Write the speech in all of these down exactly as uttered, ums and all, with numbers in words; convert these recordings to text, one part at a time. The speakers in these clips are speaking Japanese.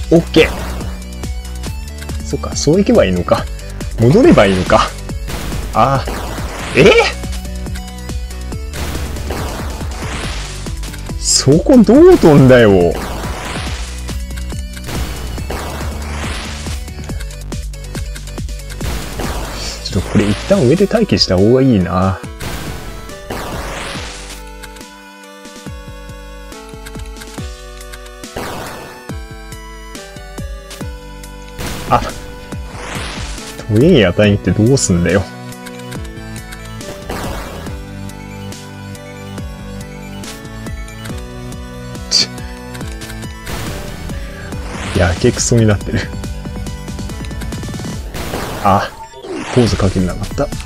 オッケー。そっか、そういけばいいのか。戻ればいいのか。ああ。えー、そこどう飛んだよ。ちょっとこれ一旦上で待機した方がいいな。あ、トゲに当たりに行ってどうすんだよ。ちやけくそになってる。あ、ポーズかけなかった。ちょっと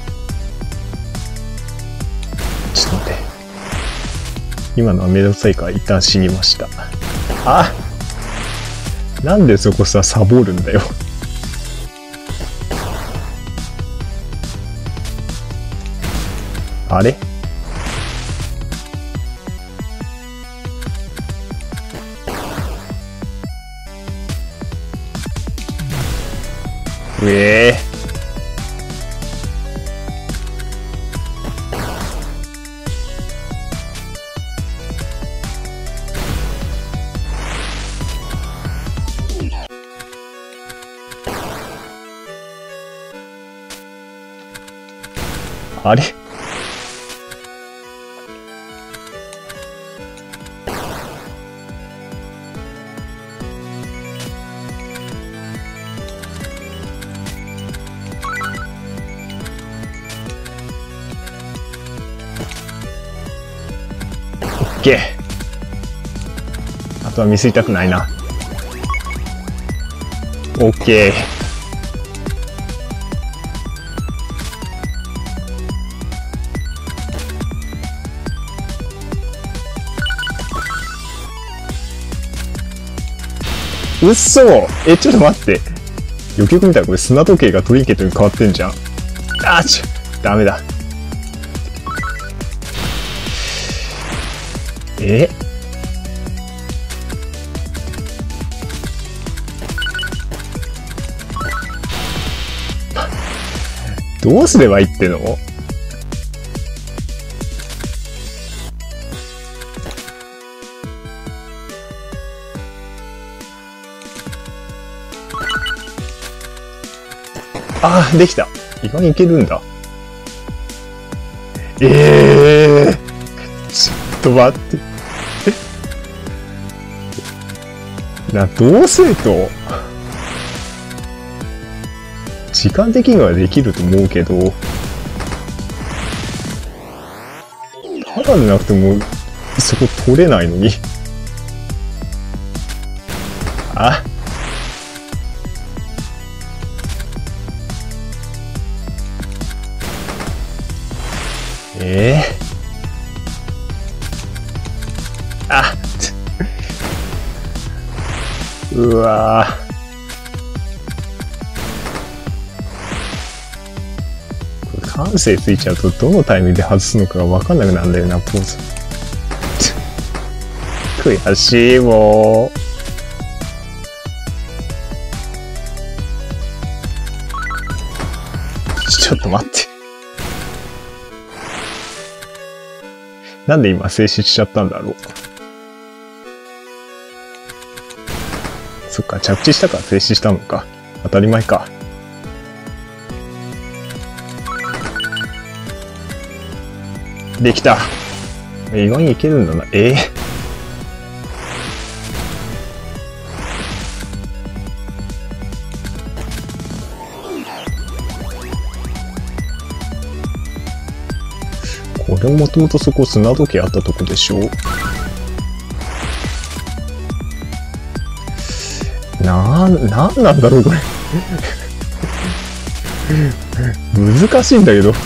待って。今のはめんどくさいから一旦死にました。あ、なんでそこさ、サボるんだよ。あれ？うえー。あれ？オッケー。あとはミスりたくないな。オッケー。うっそー。え、ちょっと待って。よくよく見たらこれ砂時計がトリンケットに変わってんじゃん。あーちょ、ダメだ。え？どうすればいいっての？ああ、できた。意外にいけるんだ。ええー、ちょっと待って。な、どうすると時間的にはできると思うけど、ただでなくてもそこ取れないのに。あ、ええー、あ、うわー、これ感性ついちゃうとどのタイミングで外すのかが分かんなくなるんだよな、ポーズ。悔しい、もう。ちょっと待って。なんで今静止しちゃったんだろう。そっか、着地したから静止したのか。当たり前か。できた。意外にいけるんだな。ええー、これもともとそこ砂時計あったとこでしょ。なー、なんなんだろうこれ。難しいんだけど。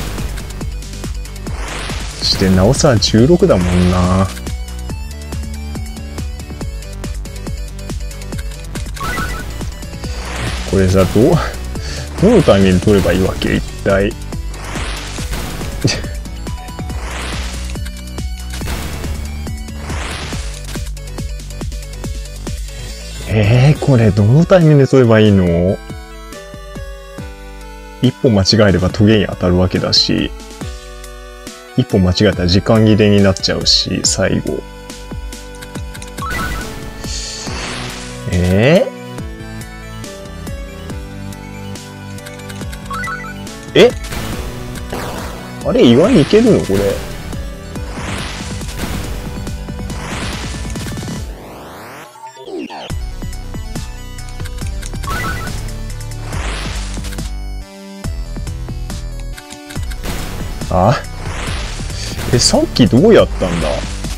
そしてなおさらじゅうろくだもんな。これさ、どう、どのタイミングで取ればいいわけ一体。 えー、これどのタイミングで取ればいいの？一歩間違えればトゲに当たるわけだし、一歩間違えたら時間切れになっちゃうし、最後。えー、えあれ意外にいけるのこれ。あ、え、さっきどうやったんだ？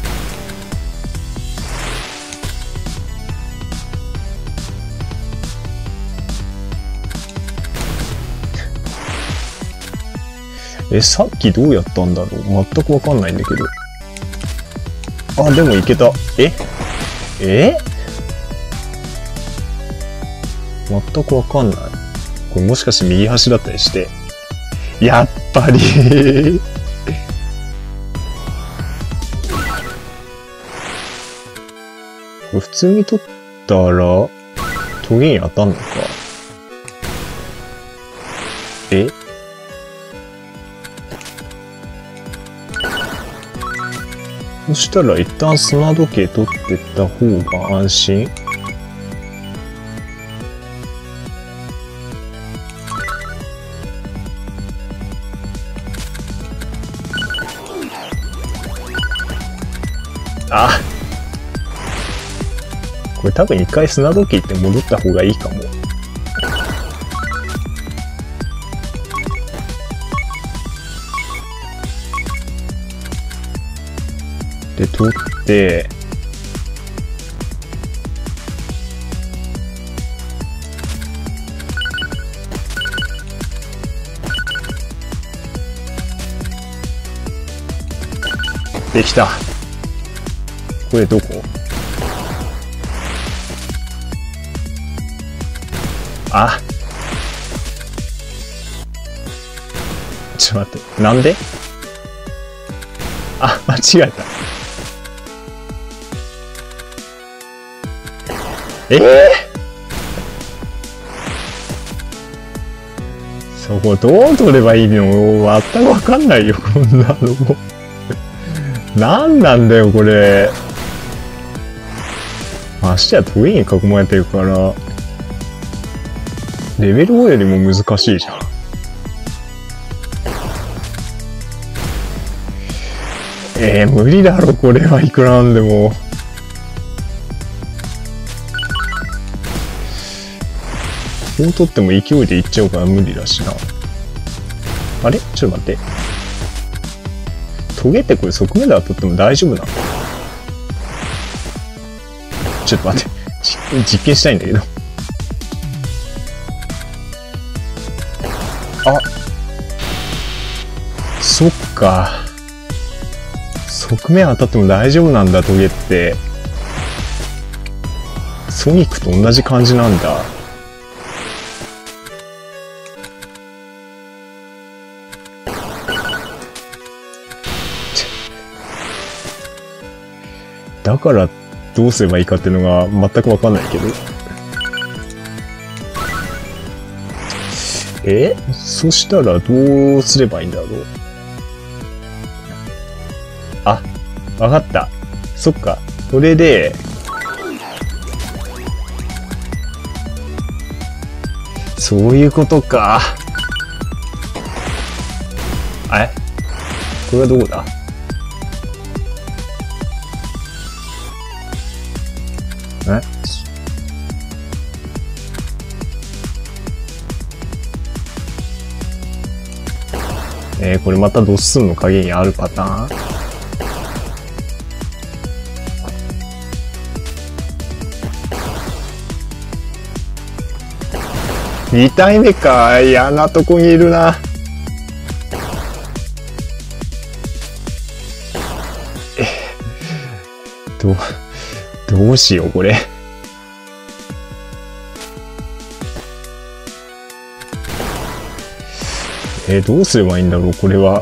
え、さっきどうやったんだろう？全くわかんないんだけど。あ、でもいけた。え？え？全くわかんない。これもしかして右端だったりして。やっぱりこれ普通に取ったら、トゲに当たんのか。え？そしたら一旦砂時計取ってった方が安心？あ、これ多分一回砂時計行って戻った方がいいかも。で、取って、できた。これどこ？あ、ちょっと待って、なんで？あ、間違えた。ええー、そこどう取ればいいの？全くわかんないよ、こんなの。なんなんだよ、これ。ましてやトゲに囲まれてるから、レベルごよりも難しいじゃん。えー、無理だろ、これはいくらなんでも。こう取っても勢いでいっちゃうから無理だしな。あれ？ちょっと待って。トゲってこれ側面で当たっても大丈夫なの？ちょっと待って。実験したいんだけど。あ、そっか。側面当たっても大丈夫なんだ、トゲって。ソニックと同じ感じなんだ。だからどうすればいいかっていうのが全くわかんないけど。え？そしたらどうすればいいんだろう。あ、わかった。そっか。これで、そういうことか。あれ？これはどこだ？ええー、これまた度数の影にあるパターン？に体目か。嫌なとこにいるな。え、どう、どうしよう、これ。えー、どうすればいいんだろう、これは。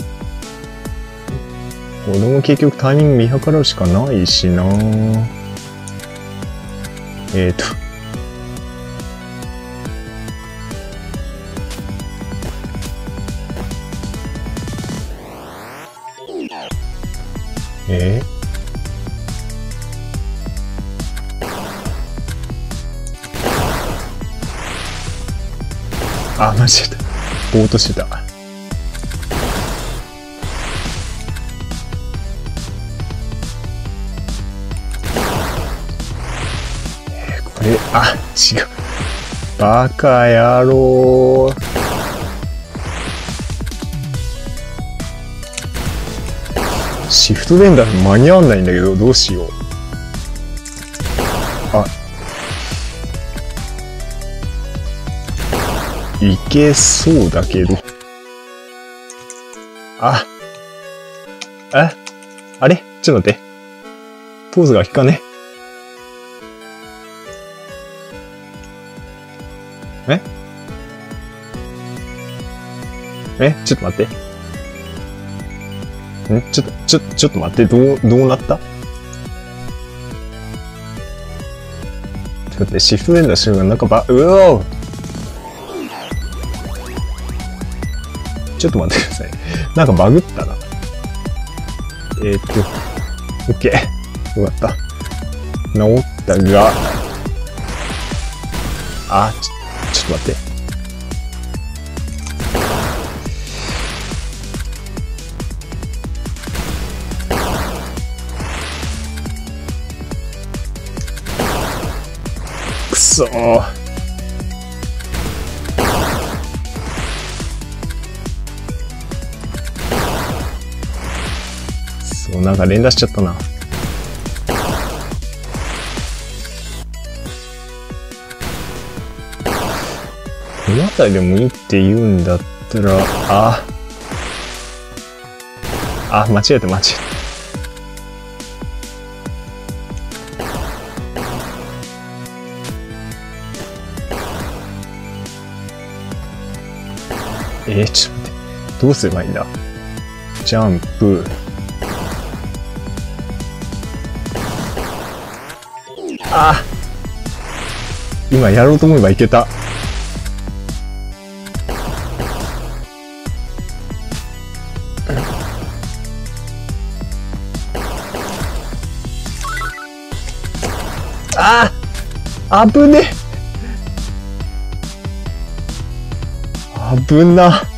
これも結局タイミング見計らうしかないしな。 えーと。えーあ、間違えた。ぼーっとしてた。えー、これ、あ、違う。バカ野郎。シフト連打間に合わないんだけど、どうしよう。あ。いけそうだけど。あ。えあれちょっと待って。ポーズが効かね。ええちょっと待って。んちょっと、ちょ、ちょっと待って。どう、どうなった？ちょっと待って、シフト連打してるからなんかば、うおーちょっと待ってください。なんかバグったな。えー、っと、オッケー。よかった。治ったが、あ、ちょ、ちょっと待って。くそー。そう、なんか連打しちゃったな。この辺りでもいいって言うんだったら、あ、あ、間違えた間違えた。えー、ちょっと待って。どうすればいいんだ？ジャンプ。あ！今やろうと思えばいけた。ああ！危ねえ！危な。